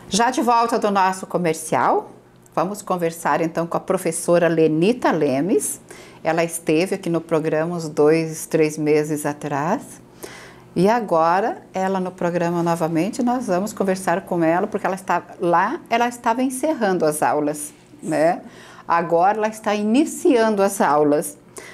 Já de volta do nosso comercial, vamos conversar então com a professora Lenita Lemes. Ela esteve aqui no programa uns 2, 3 meses atrás. E agora, ela no programa novamente, nós vamos conversar com ela, porque ela está lá, ela estava encerrando as aulas, né? Agora ela está iniciando as aulas.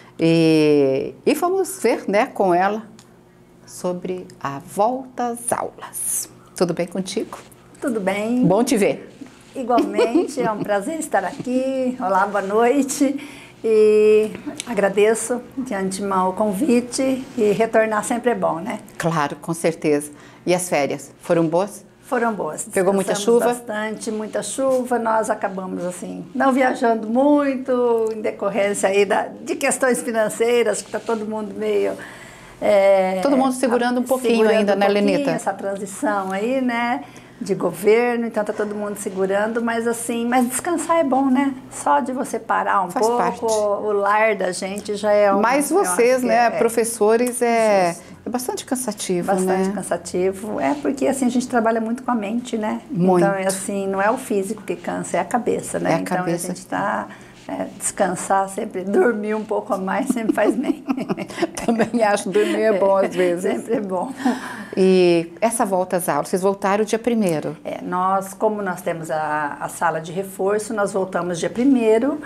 E vamos ver, né, com ela sobre a volta às aulas. Tudo bem contigo? Tudo bem. Bom te ver. Igualmente, é um prazer estar aqui. Olá, boa noite. E agradeço de antemão o convite e retornar sempre é bom, né? Claro, com certeza. E as férias, foram boas? Foram boas. Pegou muita chuva? Bastante, muita chuva. Nós acabamos, assim, não viajando muito, em decorrência aí de questões financeiras, que está todo mundo meio... todo mundo segurando um pouquinho ainda, né, Lenita? Essa transição aí, né, de governo, então tá todo mundo segurando, mas assim, mas descansar é bom, né? Só de você parar um pouco, parte. O lar da gente já é um... Mas vocês, né, professores, é bastante cansativo, bastante né? cansativo, porque assim, a gente trabalha muito com a mente, né? Muito. Então, assim, não é o físico que cansa, é a cabeça, né? É a então, cabeça. a gente tá... descansar sempre, dormir um pouco a mais sempre faz bem. Também acho dormir é bom às vezes. Sempre é bom. E essa volta às aulas, vocês voltaram dia 1º? Como nós temos a sala de reforço, nós voltamos dia 1º,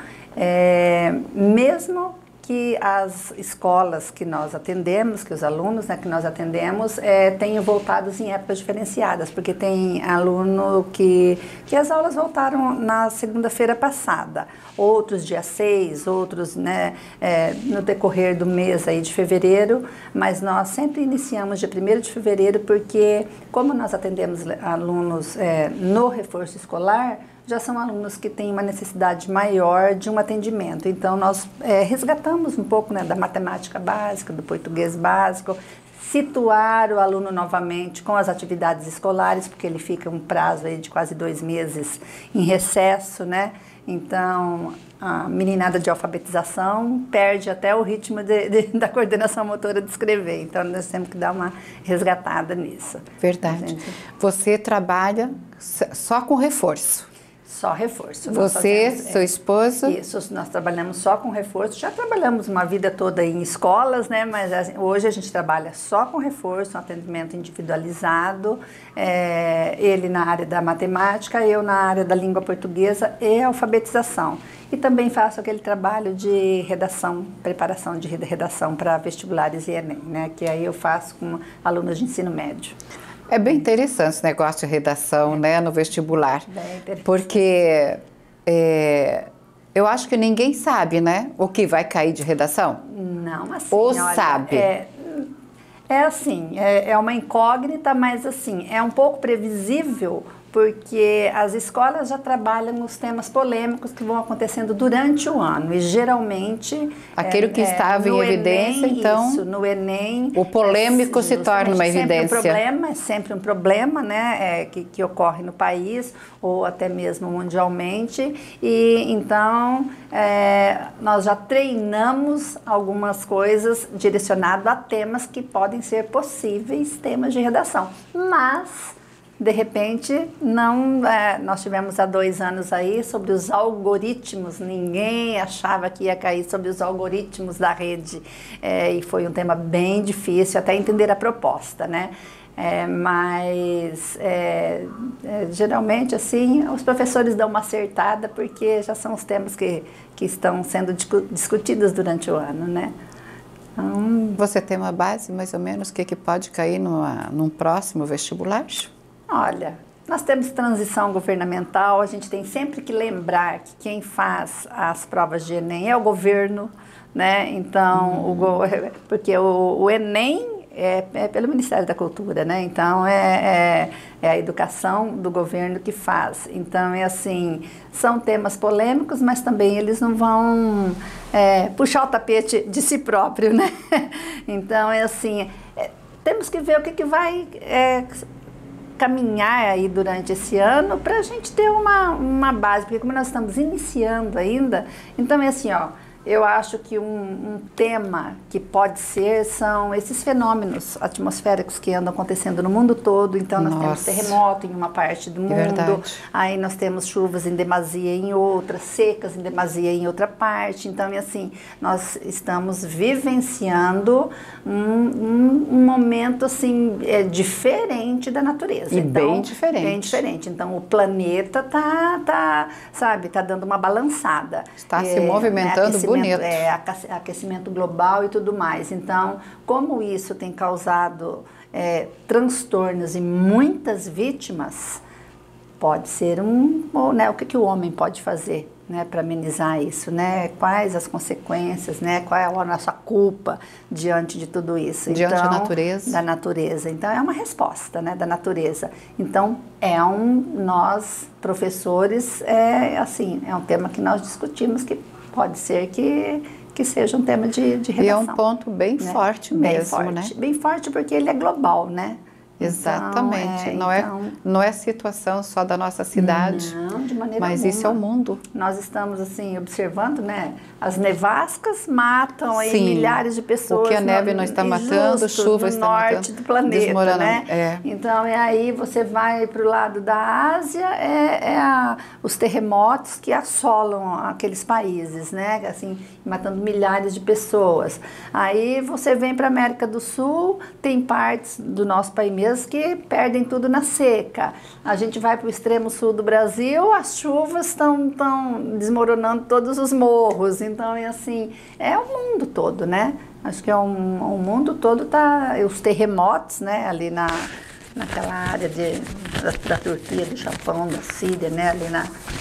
mesmo que as escolas que nós atendemos, que os alunos, né, que nós atendemos, tenham voltado em épocas diferenciadas, porque tem aluno que as aulas voltaram na segunda-feira passada, outros dia 6, outros, né, no decorrer do mês aí de fevereiro, mas nós sempre iniciamos dia 1º de fevereiro, porque como nós atendemos alunos no reforço escolar, já são alunos que têm uma necessidade maior de um atendimento. Então, nós resgatamos um pouco, né, da matemática básica, do português básico, situar o aluno novamente com as atividades escolares, porque ele fica um prazo aí de quase 2 meses em recesso, né? Então, a meninada de alfabetização perde até o ritmo da coordenação motora de escrever. Então, nós temos que dar uma resgatada nisso. Verdade. Você trabalha só com reforço? Só reforço. Você, seu esposo? Isso, nós trabalhamos só com reforço. Já trabalhamos uma vida toda em escolas, né? Mas assim, hoje a gente trabalha só com reforço, um atendimento individualizado. Ele na área da matemática, eu na área da língua portuguesa e alfabetização. E também faço aquele trabalho de redação, preparação de redação para vestibulares e Enem, né? Que aí eu faço com alunos de ensino médio. É bem interessante esse negócio de redação, né, no vestibular, porque eu acho que ninguém sabe, né, o que vai cair de redação. Não, assim, ou olha, sabe? Assim, é uma incógnita, mas assim, é um pouco previsível, porque as escolas já trabalham os temas polêmicos que vão acontecendo durante o ano e geralmente... Aquilo que estava em evidência, Enem, então... Isso, no Enem... O polêmico se torna uma evidência. É sempre um problema, né, que ocorre no país ou até mesmo mundialmente. E então, nós já treinamos algumas coisas direcionadas a temas que podem ser possíveis temas de redação. Mas... De repente, nós tivemos há 2 anos aí sobre os algoritmos, ninguém achava que ia cair sobre os algoritmos da rede, e foi um tema bem difícil até entender a proposta, né? Mas geralmente assim os professores dão uma acertada porque já são os temas que estão sendo discutidos durante o ano, né? Então, você tem uma base mais ou menos o que pode cair num próximo vestibular? Olha, nós temos transição governamental, a gente tem sempre que lembrar que quem faz as provas de Enem é o governo, né? Então, porque o Enem é pelo Ministério da Cultura, né? Então, é a educação do governo que faz. Então, assim, são temas polêmicos, mas também eles não vão puxar o tapete de si próprio, né? Então, assim, temos que ver o que vai... caminhar aí durante esse ano para a gente ter uma base, porque como nós estamos iniciando ainda, então é assim, ó, Eu acho que um tema que pode ser são esses fenômenos atmosféricos que andam acontecendo no mundo todo. Então, nós temos terremoto em uma parte do mundo, aí nós temos chuvas em demasia em outra, secas em demasia em outra parte. Então, assim, nós estamos vivenciando um momento, assim, diferente da natureza. E então, bem diferente. Bem diferente. Então, o planeta tá dando uma balançada. Está se movimentando bonito. Aquecimento global e tudo mais. Então, como isso tem causado transtornos e muitas vítimas, pode ser o que o homem pode fazer, né, para amenizar isso, né? Quais as consequências, né? Qual é a nossa culpa diante de tudo isso? Diante da natureza. Da natureza. Então, é uma resposta, né, da natureza. Então, nós, professores, é um tema que nós discutimos, que pode ser que seja um tema de redação. E é um ponto bem forte mesmo, né? Bem forte, porque ele é global, né? Exatamente. Então, não é situação só da nossa cidade. Não, de maneira mas alguma. Isso é o mundo. Nós estamos, assim, observando, né? As nevascas matam aí milhares de pessoas. O que a neve não está matando, chuva está matando. No norte do planeta, né? Então, aí você vai para o lado da Ásia, os terremotos que assolam aqueles países, né? Assim, matando milhares de pessoas. Aí você vem para a América do Sul, tem partes do nosso país mesmo que perdem tudo na seca. A gente vai para o extremo sul do Brasil, as chuvas estão desmoronando todos os morros. Então, assim, é o mundo todo, né? Acho que o mundo todo os terremotos, né? Ali naquela área da Turquia, do Japão, da Síria, né? Ali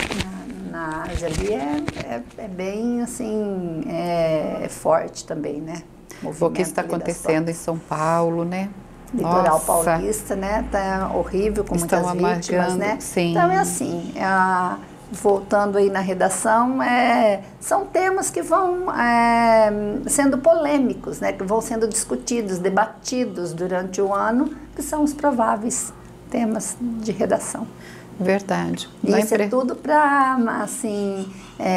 na Ásia, ali é bem, assim, forte também, né? O que está acontecendo em São Paulo, né? Litoral paulista, né? Tá horrível, com muitas vítimas, né? Sim. Então, é assim, voltando aí na redação, são temas que vão sendo polêmicos, né? Que vão sendo discutidos, debatidos durante o ano, que são os prováveis temas de redação. Verdade. Isso é tudo para, assim,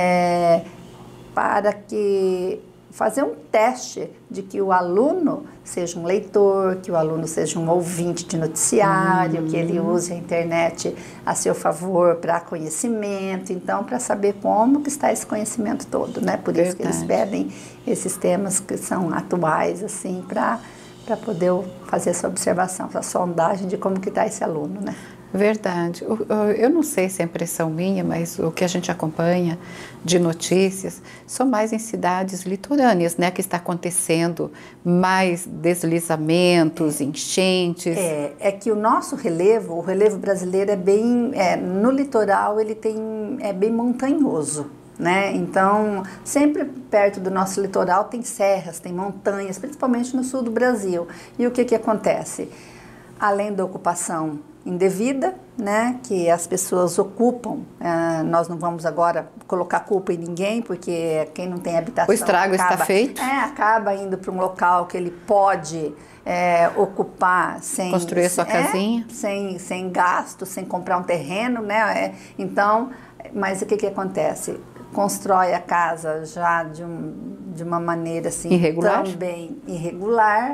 para que fazer um teste de que o aluno seja um leitor, que o aluno seja um ouvinte de noticiário, que ele use a internet a seu favor para conhecimento, então para saber como que está esse conhecimento todo, né? Por isso que eles pedem esses temas que são atuais, assim, para poder fazer essa observação, essa sondagem de como que está esse aluno, né? Verdade. Eu não sei se é impressão minha, mas o que a gente acompanha de notícias são mais em cidades litorâneas, né? Que está acontecendo mais deslizamentos, enchentes. É que o nosso relevo, o relevo brasileiro é bem... no litoral ele é bem montanhoso, né? Então, sempre perto do nosso litoral tem serras, tem montanhas, principalmente no sul do Brasil. E o que acontece? Além da ocupação indevida, né, que as pessoas ocupam, nós não vamos agora colocar culpa em ninguém, porque quem não tem habitação... O estrago está feito. Acaba indo para um local que ele pode ocupar sem... Construir sua casinha. Sem gasto, sem comprar um terreno, né? Então, mas o que acontece? Constrói a casa já de uma maneira assim... Irregular. Também irregular,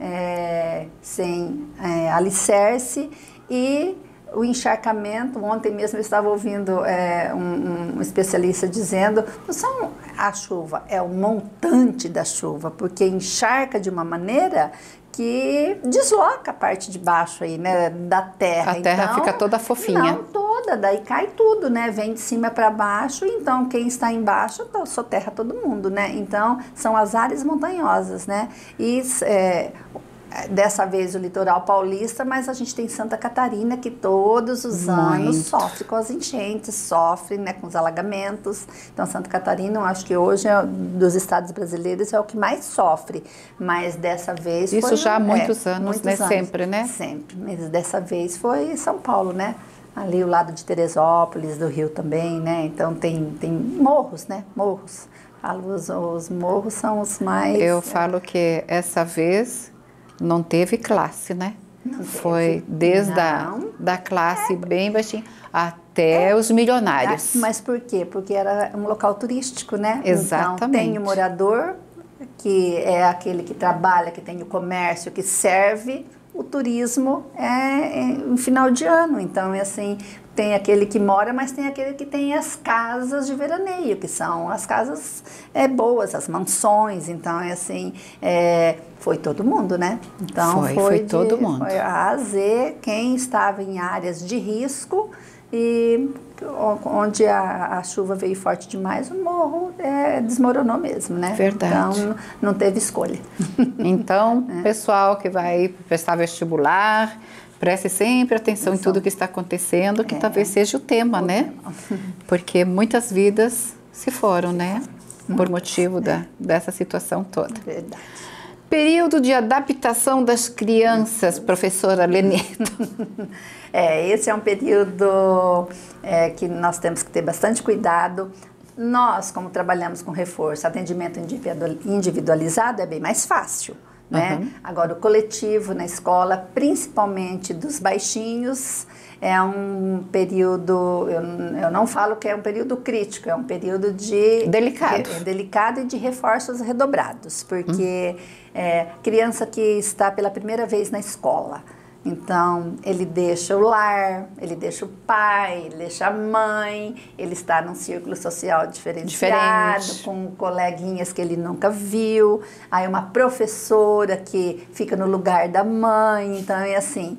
sem alicerce. E o encharcamento, ontem mesmo eu estava ouvindo um especialista dizendo, não são a chuva, é o montante da chuva, porque encharca de uma maneira que desloca a parte de baixo aí, né, da terra. A terra fica toda fofinha. Não toda, daí cai tudo, né, vem de cima para baixo, então quem está embaixo soterra todo mundo, né, então são as áreas montanhosas, né, e dessa vez o litoral paulista, mas a gente tem Santa Catarina, que todos os anos sofre com as enchentes, sofre, né, com os alagamentos. Então, Santa Catarina, eu acho que hoje, dos estados brasileiros, é o que mais sofre. Mas dessa vez isso já há muitos anos, né? Sempre, né? Sempre. Mas dessa vez foi São Paulo, né? Ali o lado de Teresópolis, do Rio também, né? Então, tem morros, né? Morros. Os morros são os mais... Eu falo que essa vez... não teve classe, né? Foi desde da classe bem baixinha até os milionários. Mas por quê? Porque era um local turístico, né? Exatamente. Então, tem o morador, que é aquele que trabalha, que tem o comércio, que serve. O turismo é no final de ano, então assim, tem aquele que mora, mas tem aquele que tem as casas de veraneio, que são as casas boas, as mansões, então é assim, foi todo mundo, né? Então foi todo mundo. Foi A a Z, quem estava em áreas de risco e onde a chuva veio forte demais, o morro desmoronou mesmo, né? Verdade. Então, não teve escolha. Então, pessoal que vai prestar vestibular, preste sempre atenção em tudo que está acontecendo, que talvez seja o tema, né? Porque muitas vidas se foram, né? Por motivo dessa situação toda. Verdade. Período de adaptação das crianças, professora Lenita. Esse é um período que nós temos que ter bastante cuidado. Nós, como trabalhamos com reforço, atendimento individualizado, é bem mais fácil, né? Agora, o coletivo na escola, principalmente dos baixinhos, é um período, eu não falo que é um período crítico, é um período de... delicado e de reforços redobrados, porque criança que está pela primeira vez na escola, então ele deixa o lar, ele deixa o pai, ele deixa a mãe, ele está num círculo social diferenciado, com coleguinhas que ele nunca viu, aí uma professora que fica no lugar da mãe, então é assim,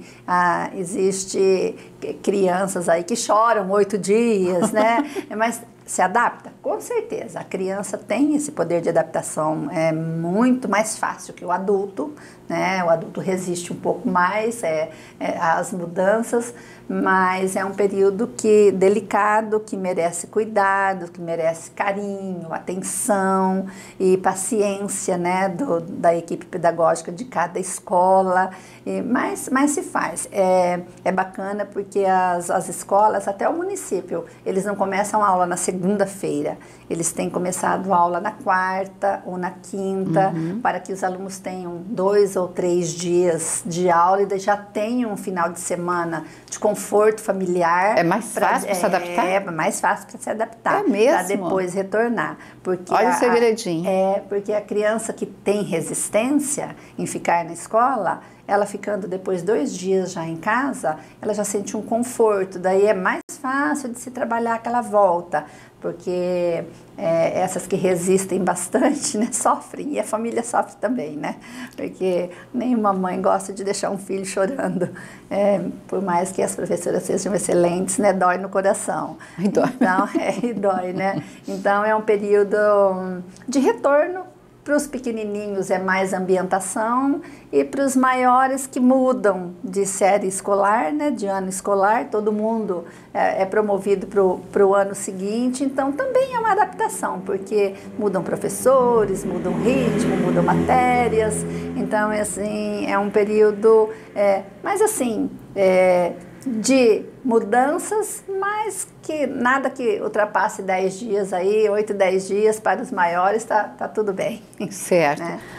existe crianças aí que choram 8 dias, né? Mas se adapta? Com certeza, a criança tem esse poder de adaptação, é muito mais fácil que o adulto, né? O adulto resiste um pouco mais às mudanças, mas é um período delicado, que merece cuidado, que merece carinho, atenção e paciência, né? Da equipe pedagógica de cada escola, mas se faz. É bacana porque as escolas, até o município, eles não começam a aula na segunda-feira, eles têm começado a aula na quarta ou na quinta, para que os alunos tenham 2 ou 3 dias de aula e já tenham um final de semana de conforto familiar. É mais fácil para se adaptar? É mais fácil para se adaptar. É mesmo? Para depois retornar. Porque olha o segredinho. Porque a criança que tem resistência em ficar na escola, ela ficando depois 2 dias já em casa, ela já sente um conforto, daí é mais fácil de se trabalhar aquela volta, porque essas que resistem bastante, né, sofrem, e a família sofre também, né, porque nenhuma mãe gosta de deixar um filho chorando, por mais que as professoras sejam excelentes, né, dói no coração. E dói. Então, e dói, né, então é um período de retorno. Para os pequenininhos é mais ambientação e para os maiores que mudam de série escolar, né, de ano escolar, todo mundo é promovido para o ano seguinte, então também é uma adaptação, porque mudam professores, mudam ritmo, mudam matérias, então assim, é um período, mas assim, de mudanças, mas que nada que ultrapasse 10 dias aí, 8, 10 dias para os maiores, tá tudo bem. Certo.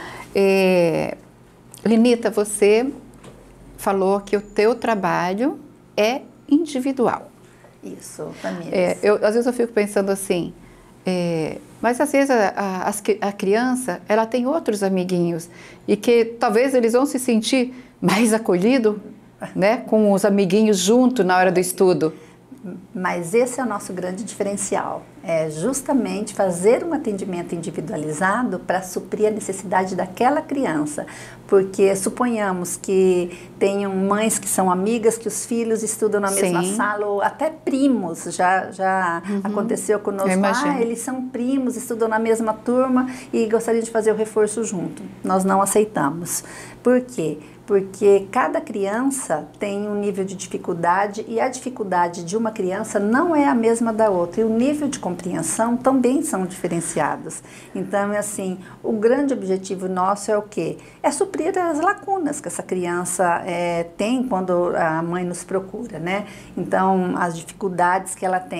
Né? Lenita, você falou que o teu trabalho é individual. Isso, família. Às vezes eu fico pensando assim, mas às vezes a criança, ela tem outros amiguinhos e que talvez eles vão se sentir mais acolhidos, né, com os amiguinhos junto na hora do estudo. Mas esse é o nosso grande diferencial, é justamente fazer um atendimento individualizado para suprir a necessidade daquela criança, porque suponhamos que tenham mães que são amigas, que os filhos estudam na mesma sala, ou até primos, já aconteceu conosco, eles são primos, estudam na mesma turma e gostariam de fazer o reforço junto, nós não aceitamos. Por quê? Porque cada criança tem um nível de dificuldade e a dificuldade de uma criança não é a mesma da outra. E o nível de compreensão também são diferenciados. Então, assim, o grande objetivo nosso é o quê? É suprir as lacunas que essa criança tem quando a mãe nos procura, né? Então, as dificuldades que ela tem.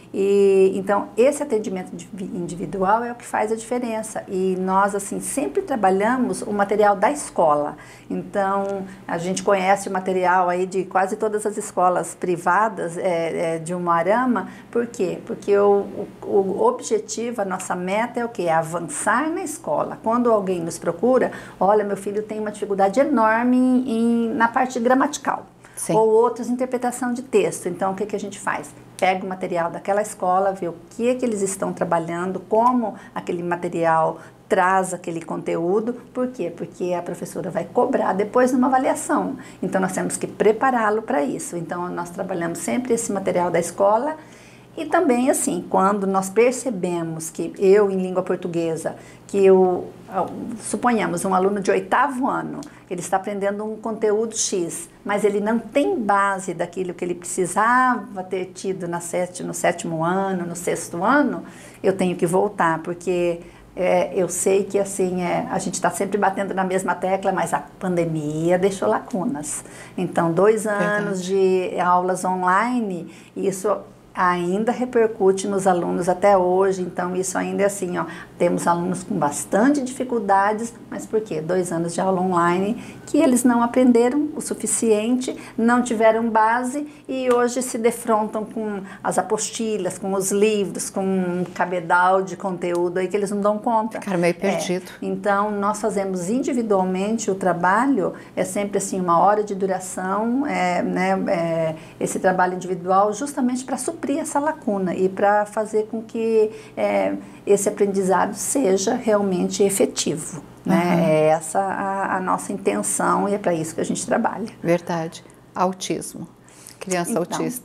E então esse atendimento individual é o que faz a diferença. E nós assim sempre trabalhamos o material da escola. Então a gente conhece o material aí de quase todas as escolas privadas de Umuarama. Por quê? Porque o objetivo, a nossa meta é o quê? É avançar na escola. Quando alguém nos procura, olha, meu filho tem uma dificuldade enorme na parte gramatical. Sim. Ou outros, interpretação de texto. Então, o que a gente faz? Pega o material daquela escola, vê o que eles estão trabalhando, como aquele material traz aquele conteúdo. Por quê? Porque a professora vai cobrar depois numa avaliação. Então, nós temos que prepará-lo para isso. Então, nós trabalhamos sempre esse material da escola. E também, assim, quando nós percebemos que eu, em língua portuguesa, suponhamos um aluno de 8º ano, ele está aprendendo um conteúdo X, mas ele não tem base daquilo que ele precisava ter tido no 7º ano, no 6º ano, eu tenho que voltar, porque eu sei que assim a gente está sempre batendo na mesma tecla, mas a pandemia deixou lacunas. Então, 2 anos de aulas online, isso ainda repercute nos alunos até hoje. Então isso ainda é assim, ó, temos alunos com bastante dificuldades, mas por quê? 2 anos de aula online que eles não aprenderam o suficiente, não tiveram base e hoje se defrontam com as apostilhas, com os livros, com um cabedal de conteúdo aí que eles não dão conta. Ficaram meio perdido. Então nós fazemos individualmente o trabalho, é sempre assim 1 hora de duração, esse trabalho individual justamente para suprir essa lacuna e para fazer com que esse aprendizado seja realmente efetivo. Né? É essa a nossa intenção e é para isso que a gente trabalha. Verdade. Autismo. Criança autista.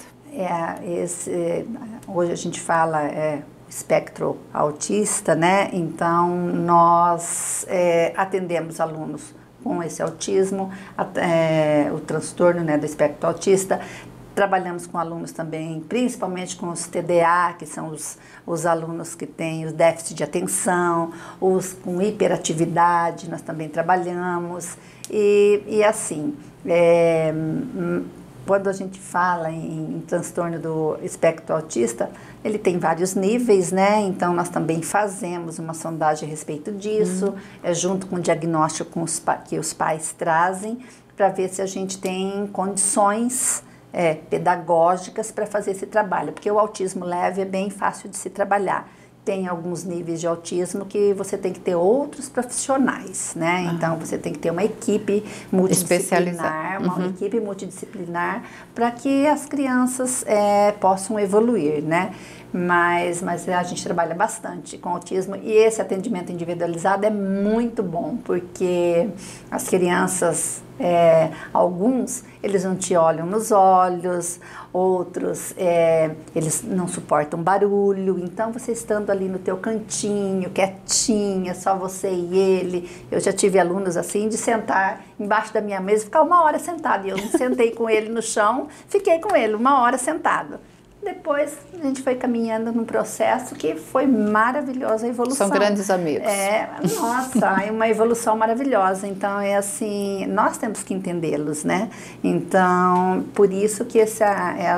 Hoje a gente fala espectro autista, né? Então nós atendemos alunos com esse autismo, o transtorno, né, do espectro autista. Trabalhamos com alunos também, principalmente com os TDA, que são os alunos que têm os déficit de atenção, os com hiperatividade, nós também trabalhamos. E assim, quando a gente fala em transtorno do espectro autista, ele tem vários níveis, né? Então, nós também fazemos uma sondagem a respeito disso, junto com o diagnóstico que os pais trazem, para ver se a gente tem condições pedagógicas para fazer esse trabalho, porque o autismo leve é bem fácil de se trabalhar. Tem alguns níveis de autismo que você tem que ter outros profissionais, né? Então, você tem que ter uma equipe multidisciplinar, equipe multidisciplinar para que as crianças possam evoluir, né? Mas a gente trabalha bastante com autismo e esse atendimento individualizado é muito bom, porque as crianças, alguns, eles não te olham nos olhos, outros, eles não suportam barulho, então você estando ali no teu cantinho, quietinha, só você e ele. Eu já tive alunos assim de sentar embaixo da minha mesa e ficar 1 hora sentado, e eu sentei com ele no chão, fiquei com ele 1 hora sentado. Depois a gente foi caminhando num processo que foi maravilhosa a evolução. São grandes amigos. Nossa, é uma evolução maravilhosa. Então é assim, nós temos que entendê-los, né? Então, por isso que esse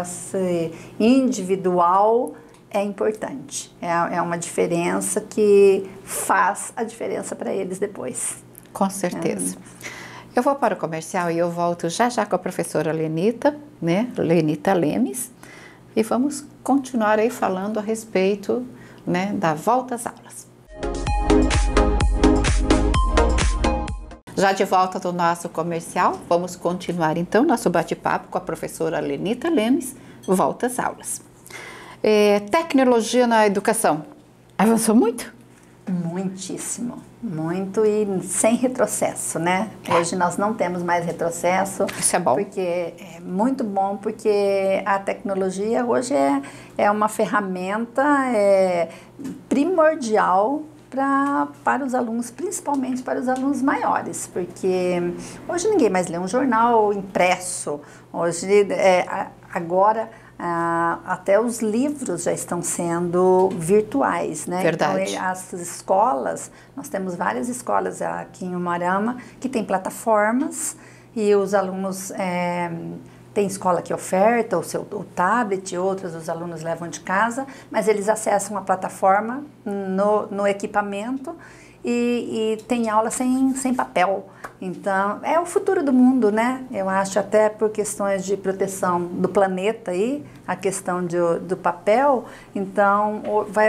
individual é importante. É uma diferença que faz a diferença para eles depois. Com certeza. Eu vou para o comercial e eu volto já com a professora Lenita, né? Lenita Lemes. E vamos continuar aí falando a respeito, né, da volta às aulas. Já de volta do nosso comercial, vamos continuar então nosso bate-papo com a professora Lenita Lemes, volta às aulas. Tecnologia na educação, avançou muito? Muitíssimo, muito e sem retrocesso, né? Hoje nós não temos mais retrocesso. Isso é bom. Porque é muito bom, porque a tecnologia hoje é uma ferramenta primordial para os alunos, principalmente para os alunos maiores, porque hoje ninguém mais lê um jornal impresso, hoje agora até os livros já estão sendo virtuais, né? Verdade. Então, as escolas, nós temos várias escolas aqui em Umuarama que tem plataformas e os alunos Tem escola que oferta o tablet, outras os alunos levam de casa, mas eles acessam a plataforma no equipamento e tem aula sem papel. Então, é o futuro do mundo, né? Eu acho até por questões de proteção do planeta aí, a questão do papel. Então,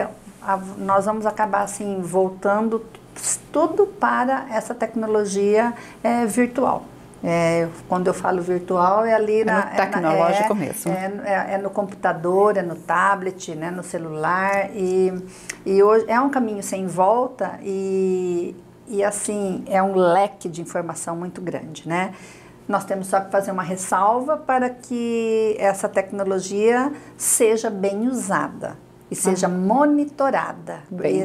nós vamos acabar assim, voltando tudo para essa tecnologia virtual. Quando eu falo virtual, é ali no tecnológico mesmo. É no computador, é no tablet, né, no celular, e hoje é um caminho sem volta e assim, é um leque de informação muito grande, né? Nós temos só que fazer uma ressalva para que essa tecnologia seja bem usada e seja monitorada.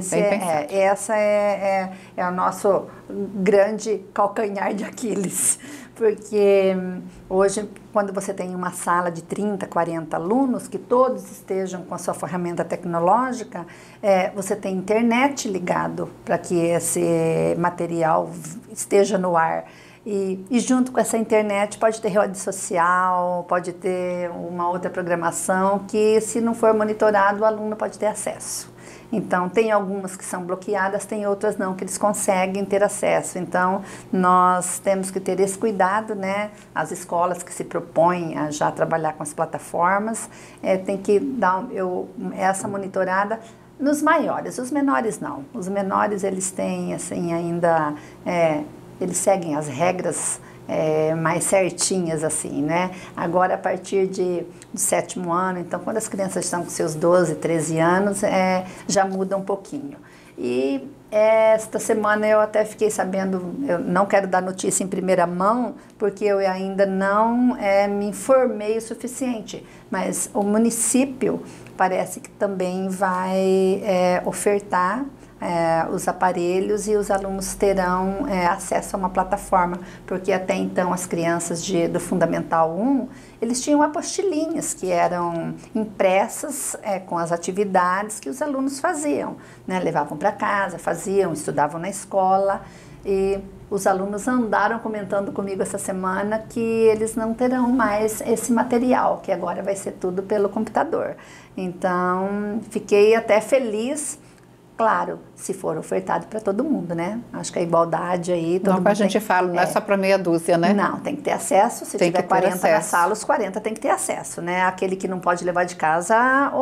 Essa é o nosso grande calcanhar de Aquiles, porque hoje, quando você tem uma sala de 30, 40 alunos, que todos estejam com a sua ferramenta tecnológica, você tem internet ligado para que esse material esteja no ar. E junto com essa internet pode ter rede social, pode ter uma outra programação que, se não for monitorado, o aluno pode ter acesso. Então, tem algumas que são bloqueadas, tem outras não, que eles conseguem ter acesso. Então, nós temos que ter esse cuidado, né? As escolas que se propõem a já trabalhar com as plataformas, tem que dar essa monitorada nos maiores, os menores não. Os menores, eles têm, assim, ainda... eles seguem as regras mais certinhas, assim, né? Agora, a partir do 7º ano, então, quando as crianças estão com seus 12, 13 anos, já muda um pouquinho. E esta semana eu até fiquei sabendo, eu não quero dar notícia em primeira mão, porque eu ainda não me informei o suficiente, mas o município parece que também vai ofertar os aparelhos e os alunos terão acesso a uma plataforma, porque até então as crianças do Fundamental 1, eles tinham apostilinhas que eram impressas com as atividades que os alunos faziam, né? Levavam para casa, faziam, estudavam na escola, e os alunos andaram comentando comigo essa semana que eles não terão mais esse material, que agora vai ser tudo pelo computador. Então, fiquei até feliz. Claro, se for ofertado para todo mundo, né? Acho que a igualdade aí... Não, a gente fala, não é só para meia dúzia, né? Não, tem que ter acesso. Se tiver 40 na sala, os 40 tem que ter acesso, né? Aquele que não pode levar de casa,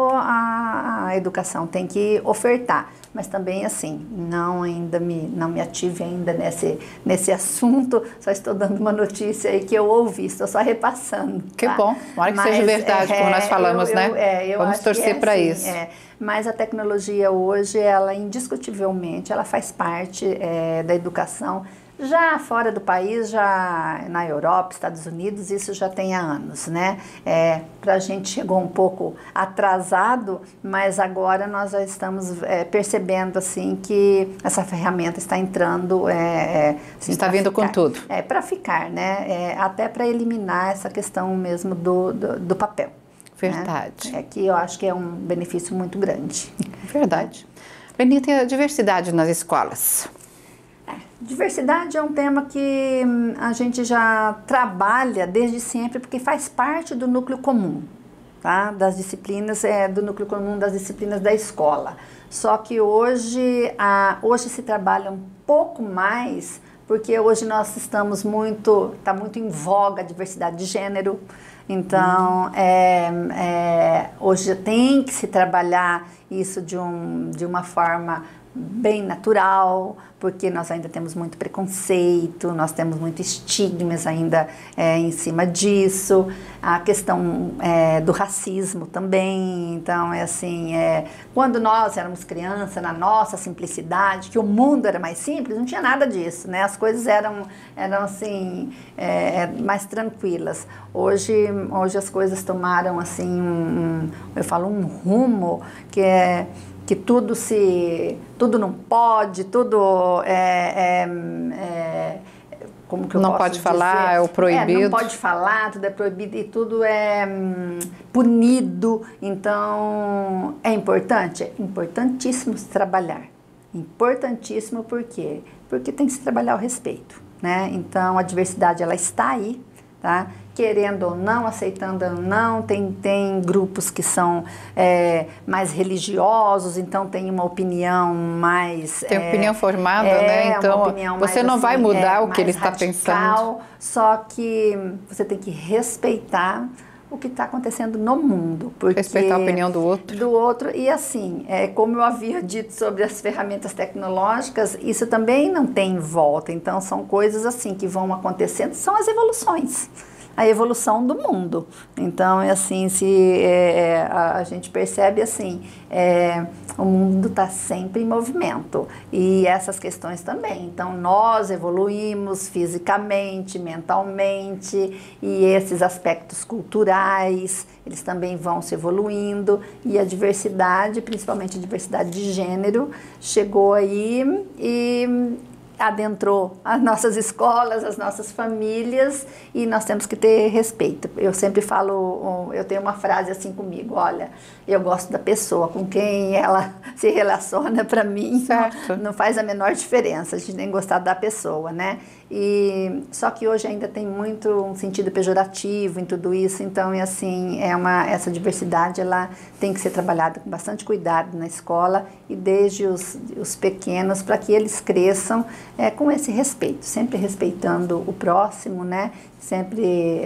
a educação tem que ofertar. Mas também, assim, não me ative ainda nesse assunto, só estou dando uma notícia aí que eu ouvi, estou só repassando. Que bom, tomara que seja verdade, como nós falamos, né? Vamos torcer para isso. Mas a tecnologia hoje, ela indiscutivelmente, ela faz parte da educação. Já fora do país, já na Europa, Estados Unidos, isso já tem há anos, né? Para a gente chegou um pouco atrasado, mas agora nós já estamos percebendo, assim, que essa ferramenta está entrando... assim, está vindo com tudo. Para ficar, né? Até para eliminar essa questão mesmo do papel. Verdade. Que eu acho que é um benefício muito grande. Verdade. Lenita, e a diversidade nas escolas? Diversidade é um tema que a gente já trabalha desde sempre, porque faz parte do núcleo comum, tá? Das disciplinas, do núcleo comum das disciplinas da escola. Só que hoje se trabalha um pouco mais, porque hoje nós estamos está muito em voga a diversidade de gênero. Então, hoje tem que se trabalhar isso de uma forma bem natural, porque nós ainda temos muito preconceito, nós temos muito estigmas ainda em cima disso, a questão do racismo também. Então, quando nós éramos crianças, na nossa simplicidade, que o mundo era mais simples, não tinha nada disso, né? As coisas eram assim, mais tranquilas. Hoje as coisas tomaram, assim, eu falo, um rumo que tudo não pode, tudo como que eu não posso pode dizer? Falar, é o proibido. Não pode falar, tudo é proibido e tudo é punido. Então, é importante? É importantíssimo se trabalhar. Importantíssimo por quê? Porque tem que se trabalhar o respeito, né? Então, a diversidade, ela está aí, tá? querendo ou não, aceitando ou não, tem grupos que são mais religiosos, então tem uma opinião mais... Tem opinião formada, né? Então, você não vai mudar o que ele está pensando. Só que você tem que respeitar o que está acontecendo no mundo. Respeitar a opinião do outro. Do outro. E assim, como eu havia dito sobre as ferramentas tecnológicas, isso também não tem volta. Então, são coisas assim que vão acontecendo, são as evoluções. A evolução do mundo. Então, assim, se a gente percebe assim, o mundo está sempre em movimento e essas questões também. Então, nós evoluímos fisicamente, mentalmente e esses aspectos culturais, eles também vão se evoluindo e a diversidade, principalmente a diversidade de gênero, chegou aí e adentrou as nossas escolas, as nossas famílias e nós temos que ter respeito. Eu sempre falo, eu tenho uma frase assim comigo, olha, eu gosto da pessoa, com quem ela se relaciona, para mim, não faz a menor diferença, a gente tem que gostar da pessoa, né? E, só que hoje ainda tem muito um sentido pejorativo em tudo isso, então assim, essa diversidade ela tem que ser trabalhada com bastante cuidado na escola e desde os pequenos para que eles cresçam com esse respeito, sempre respeitando o próximo, né? Sempre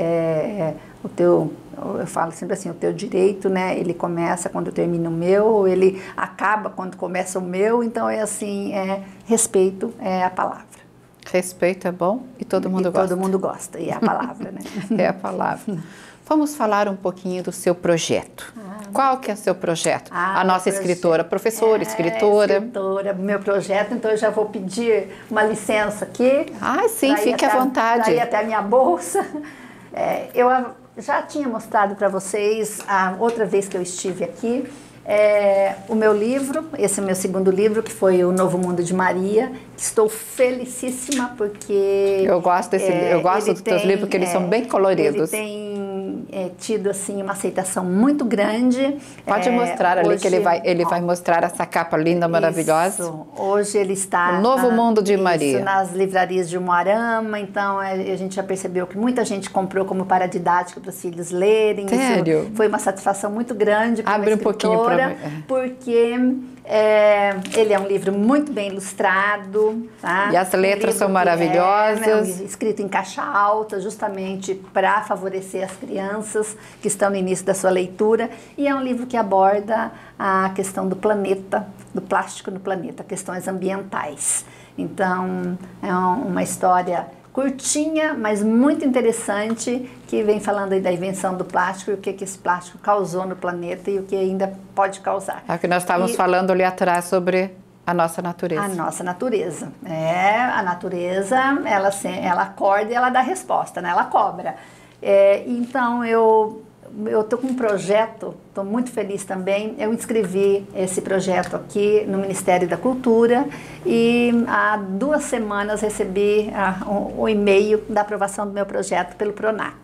eu falo sempre assim, o teu direito, né? Ele começa quando termina o meu, ou ele acaba quando começa o meu, então respeito é a palavra. Respeito é bom e todo mundo gosta. Todo mundo gosta, e é a palavra, né? É a palavra. Vamos falar um pouquinho do seu projeto. Qual que é o seu projeto? A nossa escritora, professora, escritora. Meu projeto, então eu já vou pedir uma licença aqui. Sim, fique à vontade. Para ir até a minha bolsa. Eu já tinha mostrado para vocês a outra vez que eu estive aqui. O meu livro, esse é o meu segundo livro, que foi O Novo Mundo de Maria. Estou felicíssima porque... Eu gosto dos teus livros, porque eles são bem coloridos. Ele tem tido assim uma aceitação muito grande. Pode mostrar ali, que ele vai mostrar essa capa linda, maravilhosa. Isso. Hoje ele está... O Novo Mundo de Maria. Nas livrarias de Umuarama, então a gente já percebeu que muita gente comprou como paradidático para os filhos lerem. Sério? Isso foi uma satisfação muito grande para Abre um pouquinho para mim. Porque ele é um livro muito bem ilustrado, tá? E as letras são maravilhosas. Escrito em caixa alta, justamente para favorecer as crianças que estão no início da sua leitura. E é um livro que aborda a questão do planeta, do plástico no planeta, questões ambientais. Então, é uma história curtinha, mas muito interessante, que vem falando aí da invenção do plástico e o que esse plástico causou no planeta e o que ainda pode causar. É o que nós estávamos falando ali atrás sobre a nossa natureza. A nossa natureza. A natureza, ela acorda e ela dá resposta, né? Ela cobra. Então, eu estou com um projeto, estou muito feliz também. Eu inscrevi esse projeto aqui no Ministério da Cultura e há 2 semanas recebi o e-mail da aprovação do meu projeto pelo PRONAC.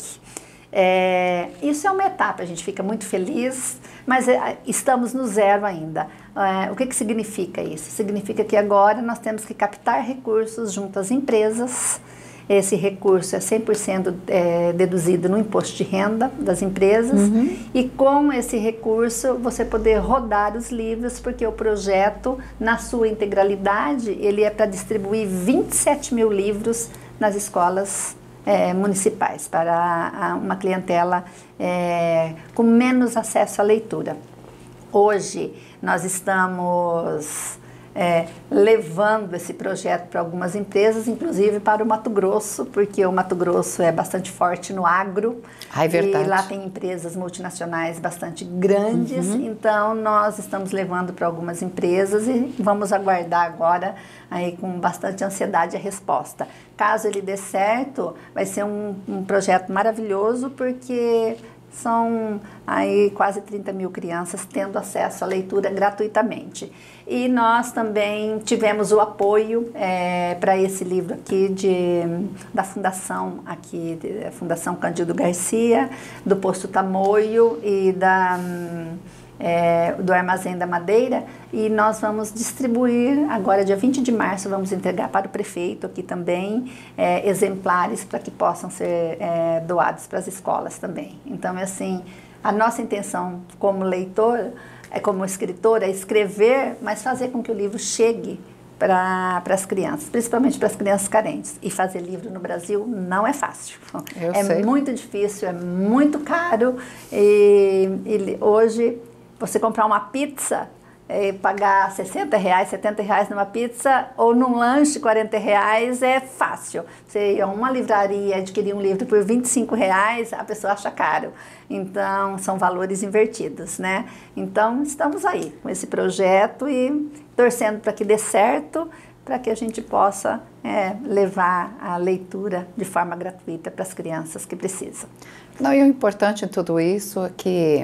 Isso é uma etapa, a gente fica muito feliz, mas estamos no zero ainda. O que significa isso? Significa que agora nós temos que captar recursos junto às empresas. Esse recurso é 100% deduzido no imposto de renda das empresas e com esse recurso você poder rodar os livros, porque o projeto, na sua integralidade, ele é para distribuir 27 mil livros nas escolas municipais, para uma clientela com menos acesso à leitura. Hoje nós estamos levando esse projeto para algumas empresas, inclusive para o Mato Grosso, porque o Mato Grosso é bastante forte no agro. É verdade. E lá tem empresas multinacionais bastante grandes, então nós estamos levando para algumas empresas e vamos aguardar agora aí com bastante ansiedade a resposta. Caso ele dê certo, vai ser um projeto maravilhoso, porque são aí quase 30 mil crianças tendo acesso à leitura gratuitamente. E nós também tivemos o apoio para esse livro aqui da Fundação Fundação Cândido Garcia, do Posto Tamoio e do Armazém da Madeira, e nós vamos distribuir, agora dia 20 de março, vamos entregar para o prefeito aqui também, exemplares para que possam ser doados para as escolas também. Então, é assim, a nossa intenção como leitor, como escritor, é escrever, mas fazer com que o livro chegue para as crianças, principalmente para as crianças carentes. E fazer livro no Brasil não é fácil. É muito difícil, é muito caro. E hoje, você comprar uma pizza, pagar R$60, R$70 numa pizza, ou num lanche R$40 é fácil. Você ir a uma livraria adquirir um livro por R$25, a pessoa acha caro. Então, são valores invertidos, né? Então, estamos aí com esse projeto e torcendo para que dê certo, para que a gente possa levar a leitura de forma gratuita para as crianças que precisam. Não, e o importante em tudo isso é que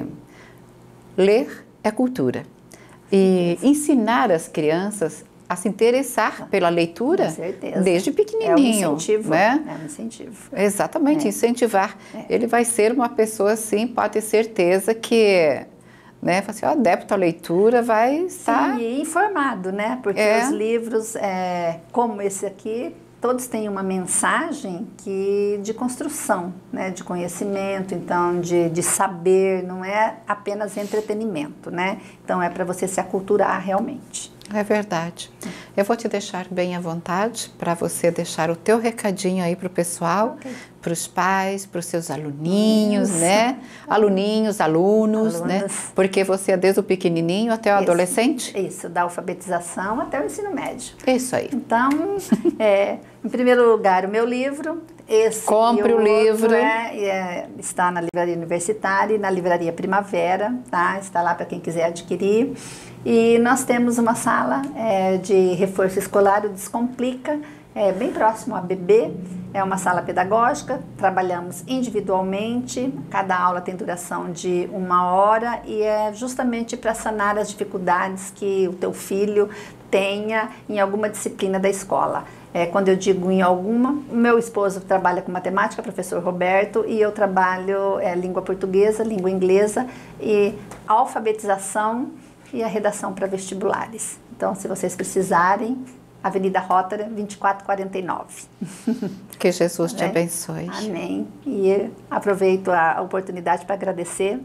ler é cultura. E ensinar as crianças a se interessar pela leitura desde pequenininho. É um incentivo, né? É um incentivo. Exatamente, incentivar. Ele vai ser uma pessoa, sim, pode ter certeza que, né, assim, o adepto à leitura vai estar... Sim, e informado, né? Porque os livros, como esse aqui, todos têm uma mensagem de construção, né? De conhecimento, então de saber, não é apenas entretenimento, né? Então é para você se aculturar realmente. É verdade. Eu vou te deixar bem à vontade para você deixar o teu recadinho aí para o pessoal, para os pais, para os seus aluninhos, né? Alunos, né? Porque você é desde o pequenininho até o adolescente? Isso, da alfabetização até o ensino médio. Isso aí. Então, em primeiro lugar, o meu livro. Compre o livro. Está na Livraria Universitária e na Livraria Primavera, tá? Está lá para quem quiser adquirir. E nós temos uma sala de reforço escolar, o Descomplica, bem próximo à BB. É uma sala pedagógica, trabalhamos individualmente, cada aula tem duração de 1 hora e é justamente para sanar as dificuldades que o teu filho tenha em alguma disciplina da escola. Quando eu digo em alguma, meu esposo trabalha com matemática, professor Roberto, e eu trabalho língua portuguesa, língua inglesa e alfabetização e a redação para vestibulares. Então, se vocês precisarem, Avenida Rótara, 2449. Que Jesus te abençoe. Amém. E aproveito a oportunidade para agradecer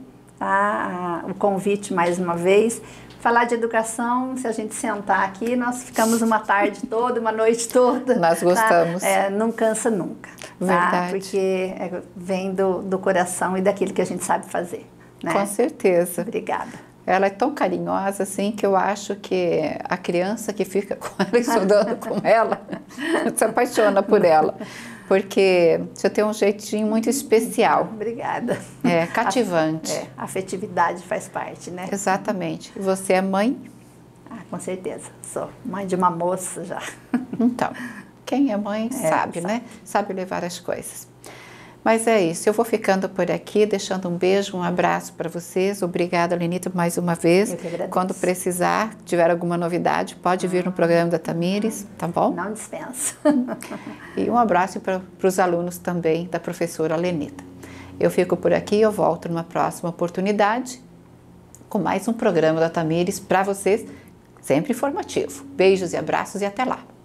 o convite mais uma vez. Falar de educação, se a gente sentar aqui, nós ficamos uma tarde toda, uma noite toda. Nós gostamos. Tá? Não cansa nunca. Verdade. Tá? Porque vem do coração e daquilo que a gente sabe fazer. Né? Com certeza. Obrigada. Ela é tão carinhosa, assim, que eu acho que a criança que fica com ela, estudando com ela, se apaixona por ela. Porque você tem um jeitinho muito especial. Obrigada. Cativante. A afetividade faz parte, né? Exatamente. E você é mãe? Com certeza. Sou mãe de uma moça já. Então, quem é mãe sabe, né? Sabe levar as coisas. Mas é isso, eu vou ficando por aqui, deixando um beijo, um abraço para vocês. Obrigada, Lenita, mais uma vez. Eu que agradeço. Quando precisar, tiver alguma novidade, pode vir no programa da Tamires, tá bom? Não dispenso. E um abraço para os alunos também da professora Lenita. Eu fico por aqui, eu volto numa próxima oportunidade com mais um programa da Tamires para vocês, sempre informativo. Beijos e abraços e até lá.